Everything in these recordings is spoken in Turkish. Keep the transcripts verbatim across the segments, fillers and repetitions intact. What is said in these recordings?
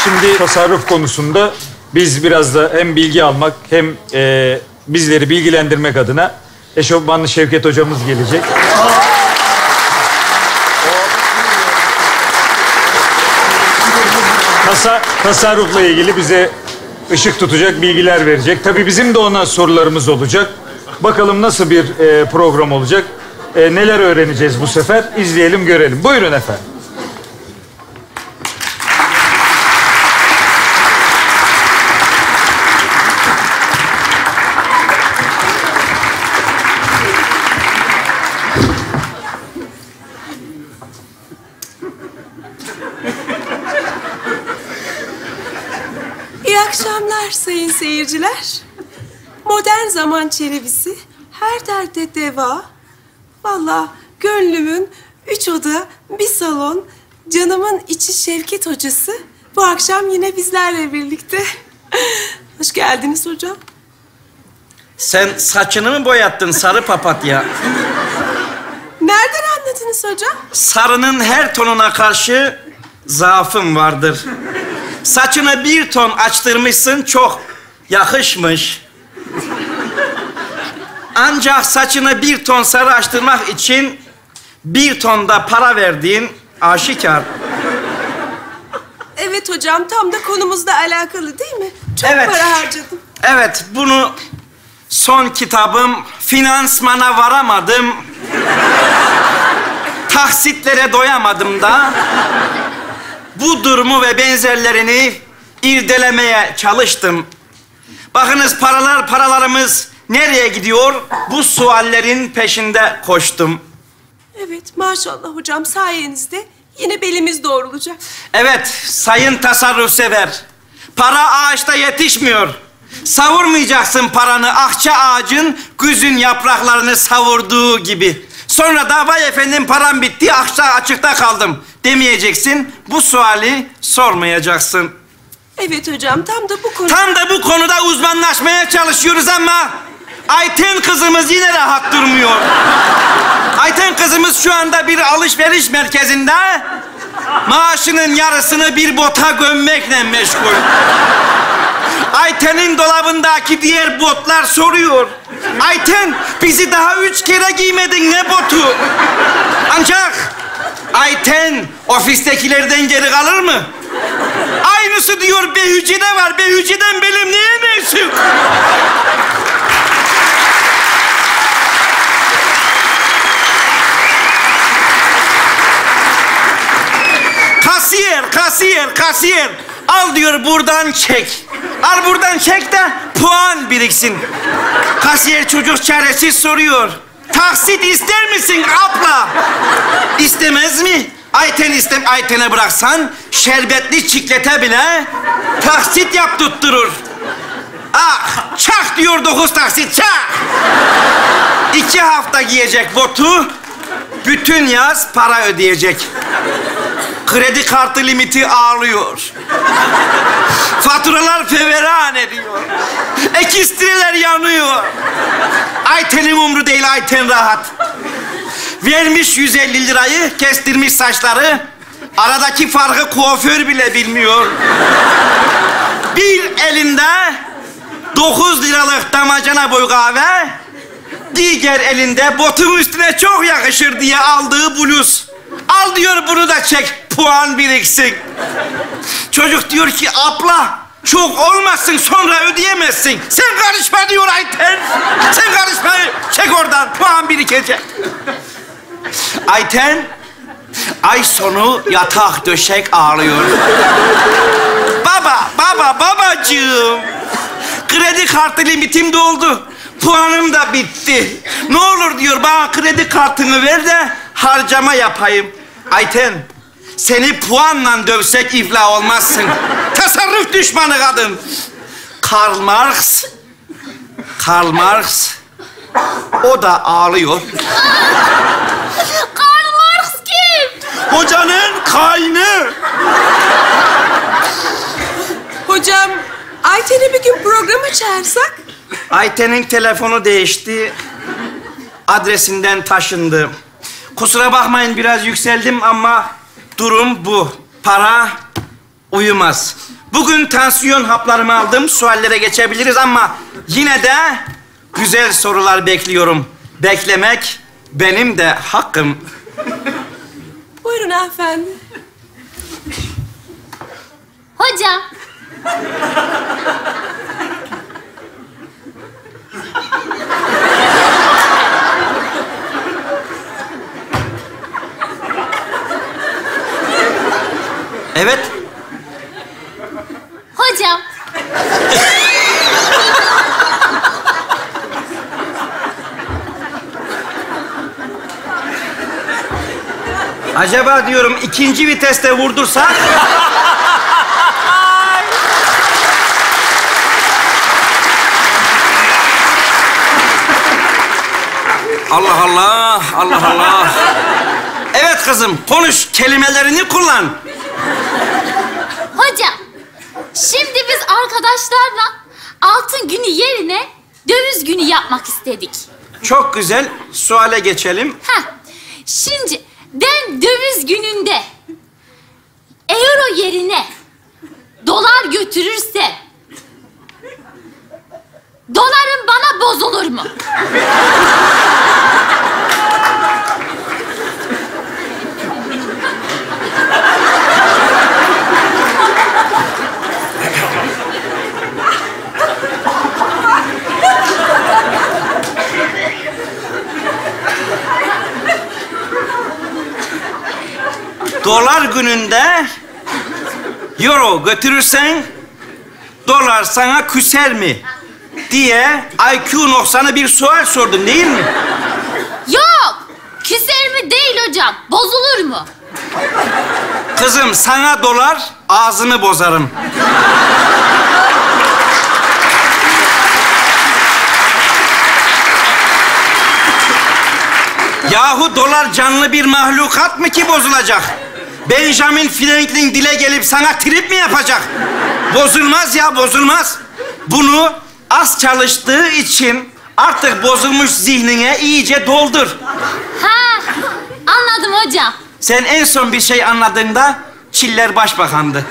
Şimdi tasarruf konusunda biz biraz da hem bilgi almak hem e, bizleri bilgilendirmek adına eşofmanlı Şevket hocamız gelecek. Tasa, tasarrufla ilgili bize ışık tutacak bilgiler verecek. Tabii bizim de ona sorularımız olacak. Bakalım nasıl bir e, program olacak. E, neler öğreneceğiz bu sefer? İzleyelim, görelim. Buyurun efendim. İyi akşamlar sayın seyirciler. Modern zaman çelebisi, her derde deva. Vallahi gönlümün üç oda, bir salon, canımın içi Şevket hocası bu akşam yine bizlerle birlikte. Hoş geldiniz hocam. Sen saçını mı boyattın sarı papatya? Nereden anladınız hocam? Sarının her tonuna karşı zaafım vardır. Saçına bir ton açtırmışsın, çok yakışmış. Ancak saçına bir ton sarı açtırmak için bir ton da para verdiğin aşikar. Evet hocam, tam da konumuzla alakalı değil mi? Çok Evet. para harcadım. Evet, bunu son kitabım finansmana varamadım. Taksitlere doyamadım da bu durumu ve benzerlerini irdelemeye çalıştım. Bakınız paralar paralarımız nereye gidiyor? Bu suallerin peşinde koştum. Evet, maşallah hocam, sayenizde yine belimiz doğrulacak. Evet, sayın tasarrufsever. Para ağaçta yetişmiyor. Savurmayacaksın paranı akça ağacın güzün yapraklarını savurduğu gibi. Sonra da vay efendim param bitti, akça açıkta kaldım demeyeceksin. Bu suali sormayacaksın. Evet hocam, tam da bu konu... Tam da bu konuda uzmanlaşmaya çalışıyoruz ama Ayten kızımız yine rahat durmuyor. Ayten kızımız şu anda bir alışveriş merkezinde maaşının yarısını bir bota gömmekle meşgul. Ayten'in dolabındaki diğer botlar soruyor. Ayten, bizi daha üç kere giymedin, ne botu? Ancak Ayten ofistekilerden geri kalır mı? Aynısı diyor Behüce'de var. Behüce'den benim neye mensup? Kasiyer, kasiyer, kasiyer. Al diyor buradan çek. Al buradan çek de puan biriksin. Kasiyer çocuk çaresiz soruyor. Taksit ister misin abla? İstemez mi? Ayten istem, Ayten'e bıraksan şerbetli çiklete bile taksit yaptırtturur. Ah, çak diyor dokuz taksit, çak. İki hafta giyecek botu, bütün yaz para ödeyecek. Kredi kartı limiti ağlıyor. Faturalar feveran ediyor. Ekstreler yanıyor. Ayten'in umru değil, Ayten rahat. Vermiş yüz elli lirayı, kestirmiş saçları. Aradaki farkı kuaför bile bilmiyor. Bir elinde dokuz liralık damacana boy kahve, diğer elinde botun üstüne çok yakışır diye aldığı bluz. Al diyor bunu da çek, puan biriksin. Çocuk diyor ki abla çok olmasın, sonra ödeyemezsin. Sen karışma diyor Ayten. Sen karışma, çek oradan, puan birikecek. Ayten ay sonu yatak döşek ağlıyor. Baba, baba, babacığım. Kredi kartı limitim doldu. Puanım da bitti. Ne olur diyor, bana kredi kartını ver de harcama yapayım. Ayten, seni puanla dövsek iflah olmazsın. Tasarruf düşmanı kadın. Karl Marx, Karl Marx, o da ağlıyor. Karl Marx kim? Hocanın kaynı. Hocam, Ayten'i bir gün programa çağırsak? Ayten'in telefonu değişti. Adresinden taşındı. Kusura bakmayın biraz yükseldim ama durum bu. Para uyumaz. Bugün tansiyon haplarımı aldım. Suallere geçebiliriz ama yine de güzel sorular bekliyorum. Beklemek benim de hakkım. Buyurun hanımefendi. Hocam. Evet. Hocam. Acaba diyorum ikinci viteste vurdursak? Allah Allah, Allah Allah. Evet kızım, konuş, kelimelerini kullan. Hocam. Şimdi biz arkadaşlarla altın günü yerine döviz günü yapmak istedik. Çok güzel, suale geçelim. Heh. Şimdi ben döviz gününde euro yerine dolar götürürse dolarım bana bozulur mu? Dolar gününde euro götürürsen dolar sana küser mi diye I Q noksanı bir sual sordun değil mi? Yok. Küser mi değil hocam. Bozulur mu? Kızım sana dolar ağzını bozarım. Yahu dolar canlı bir mahlukat mı ki bozulacak? Benjamin Franklin dile gelip sana trip mi yapacak? Bozulmaz ya, bozulmaz. Bunu az çalıştığı için artık bozulmuş zihnine iyice doldur. Ha, anladım hocam. Sen en son bir şey anladığında Çiller Başbakan'dı.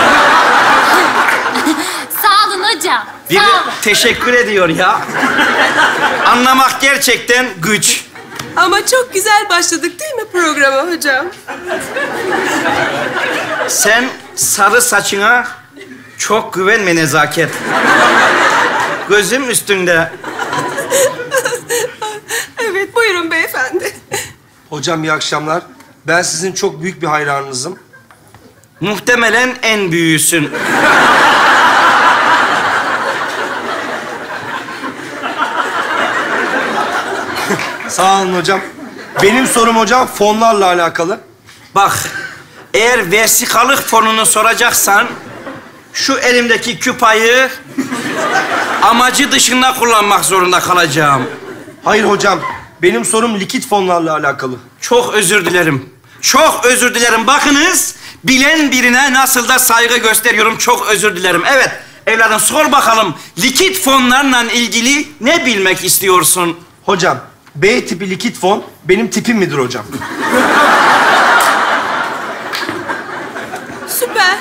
Sağ olun hocam. Biri Sağ olun. teşekkür ediyor ya. Anlamak gerçekten güç. Ama çok güzel başladık değil mi programa hocam? Sen sarı saçına çok güvenme Nezaket. Gözüm üstünde. Evet, buyurun beyefendi. Hocam iyi akşamlar. Ben sizin çok büyük bir hayranınızım. Muhtemelen en büyüğüsün. Sağ olun hocam. Benim sorum hocam fonlarla alakalı. Bak, eğer vesikalık fonunu soracaksan şu elimdeki küpayı amacı dışında kullanmak zorunda kalacağım. Hayır hocam. Benim sorum likit fonlarla alakalı. Çok özür dilerim. Çok özür dilerim. Bakınız, bilen birine nasıl da saygı gösteriyorum. Çok özür dilerim. Evet, evladım sor bakalım. Likit fonlarla ilgili ne bilmek istiyorsun? Hocam, B tipi likit fon benim tipim midir hocam? Süper.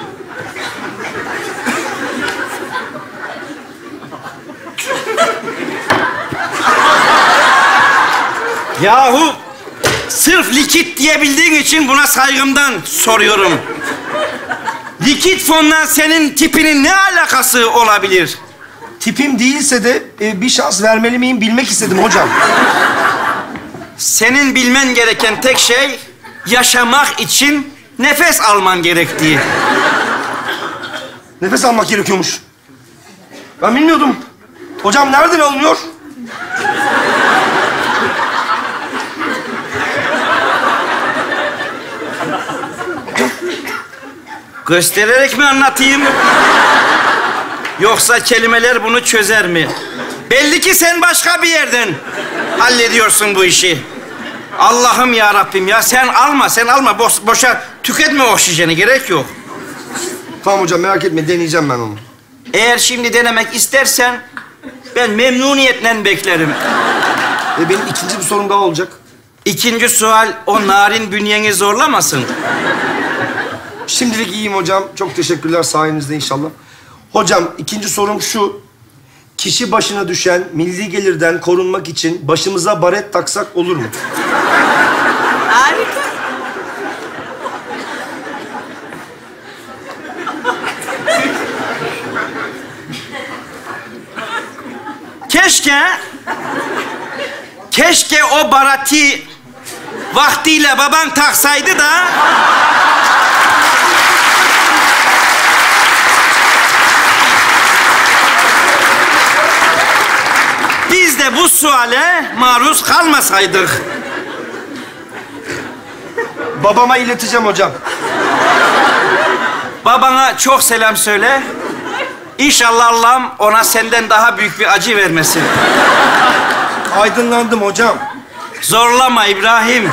Yahu, sırf likit diyebildiğin için buna saygımdan soruyorum. Likit fonla senin tipinin ne alakası olabilir? Tipim değilse de e, bir şans vermeli miyim bilmek istedim hocam. Senin bilmen gereken tek şey yaşamak için nefes alman gerektiği. Nefes almak gerekiyormuş. Ben bilmiyordum. Hocam nereden alınıyor? Göstererek mi anlatayım? Yoksa kelimeler bunu çözer mi? Belli ki sen başka bir yerden hallediyorsun bu işi. Allah'ım ya Rabbim ya, sen alma, sen alma. Boş, boşa tüketme oksijeni, gerek yok. Tamam hocam merak etme deneyeceğim ben onu. Eğer şimdi denemek istersen ben memnuniyetle beklerim. E, benim ikinci bir sorum daha olacak. İkinci sual, o narin bünyeni zorlamasın. Şimdilik iyiyim hocam. Çok teşekkürler sayenizde inşallah. Hocam ikinci sorum şu. Kişi başına düşen milli gelirden korunmak için başımıza baret taksak olur mu? Harika. Keşke... Keşke o barati vaktiyle baban taksaydı da... Biz de bu suale maruz kalmasaydık. Babama ileteceğim hocam. Babana çok selam söyle. İnşallah Allah'ım ona senden daha büyük bir acı vermesin. Aydınlandım hocam. Zorlama İbrahim.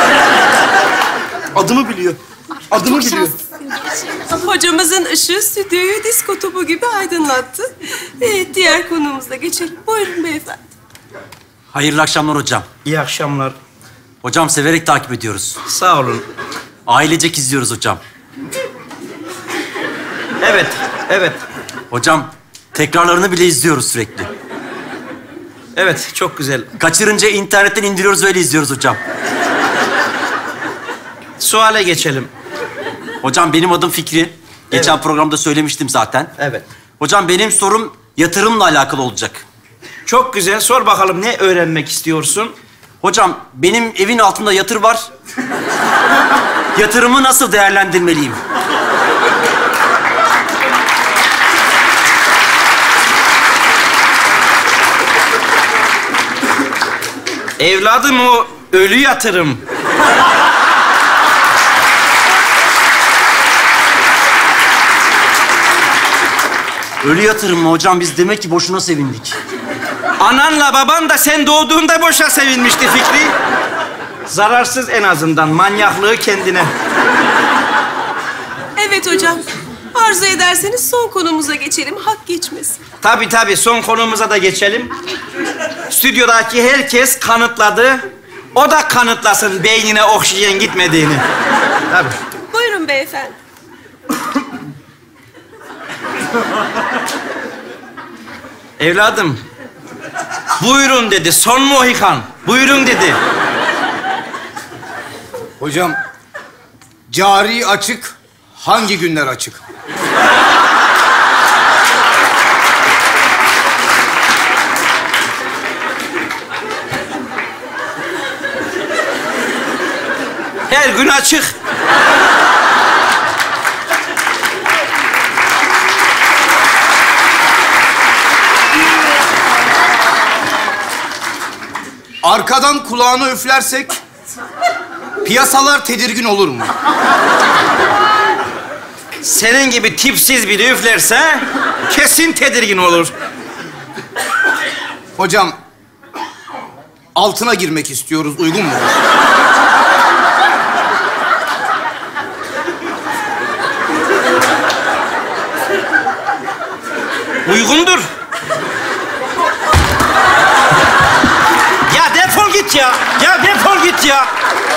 Adımı biliyor. Adımı Çok biliyor. şanslısın gerçekten. Hocamızın ışığı stüdyoyu disko topu gibi aydınlattı. Evet, diğer konumuza geçelim. Buyurun beyefendi. Hayırlı akşamlar hocam. İyi akşamlar. Hocam severek takip ediyoruz. Sağ olun. Ailecek izliyoruz hocam. Evet, evet. Hocam tekrarlarını bile izliyoruz sürekli. Evet, çok güzel. Kaçırınca internetten indiriyoruz, öyle izliyoruz hocam. Suale geçelim. Hocam benim adım Fikri. Geçen Evet. programda söylemiştim zaten. Evet. Hocam benim sorum yatırımla alakalı olacak. Çok güzel. Sor bakalım ne öğrenmek istiyorsun? Hocam benim evin altında yatır var. Yatırımı nasıl değerlendirmeliyim? Evladım o ölü yatırım. Ölü yatırım mı hocam? Biz demek ki boşuna sevindik. Ananla baban da sen doğduğunda boşa sevinmişti Fikri. Zararsız en azından. Manyaklığı kendine. Evet hocam. Arzu ederseniz son konumuza geçelim. Hak geçmesin. Tabii tabii. Son konumuza da geçelim. Stüdyodaki herkes kanıtladı. O da kanıtlasın beynine oksijen gitmediğini. Tabii. Buyurun beyefendi. Evladım. Buyurun dedi. Son Mohikan. Buyurun dedi. Hocam, cari açık hangi günler açık? Her gün açık. Arkadan kulağına üflersek piyasalar tedirgin olur mu? Senin gibi tipsiz biri üflerse kesin tedirgin olur. Hocam, altına girmek istiyoruz, uygun mu? Uygundur. Ya defol git ya. Ya defol git ya.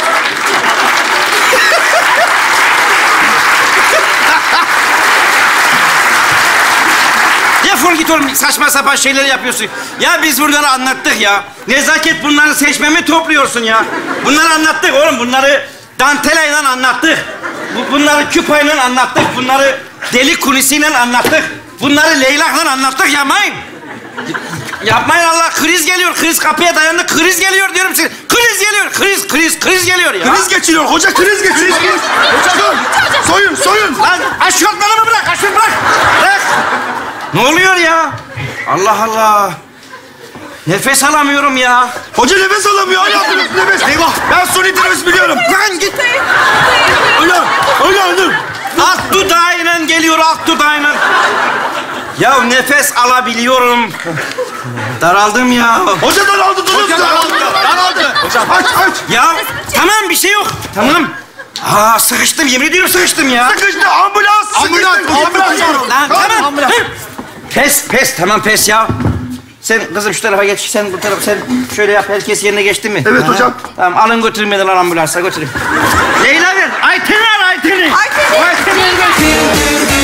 Defol git oğlum. Saçma sapan şeyler yapıyorsun. Ya biz bunları anlattık ya. Nezaket bunları seçmemi topluyorsun ya. Bunları anlattık oğlum. Bunları dantelayla anlattık. Bu, bunları küpayla anlattık. Bunları deli kulisiyle anlattık. Bunları leylakla anlattık. Yapmayın. Yapmayın Allah. Kriz geliyor. Kriz kapıya dayandı. Kriz geliyor diyorum size. Kriz geliyor. Kriz, kriz, kriz geliyor ya. Kriz geçiriyor. Hoca kriz geçiriyor. Hoca soyun, soyun. Lan aşortmanımı bırak. Aşort bırak. Bırak. Ne oluyor ya? Allah Allah. Nefes alamıyorum ya. Hoca nefes alamıyor. Hala nefes. Eyvah. Ben suni teneffüs biliyorum. Lan git. Öyle, öyle, dur. Alt dudağıyla geliyor, alt dudağıyla. Ya nefes alabiliyorum. Daraldım ya. Hoca daraldı, dur. Hoca daraldı. Daraldı. Hocam aç, aç. Ya tamam bir şey yok. Tamam. Aa sıkıştım, yemin ediyorum sıkıştım ya. Sıkıştı, ambulans. Ambulans, ambulans. Lan tamam. Hı. Pes, pes, tamam pes ya. Sen kızım şu tarafa geç, sen bu tarafa, sen şöyle yap. Herkes yerine geçti mi? Evet hocam. Tamam, alın götürün beni lan ambulansa, götürün. Leyla ver, Ayten'i ara, Ayten'i. Ayten'i. Ayten'i.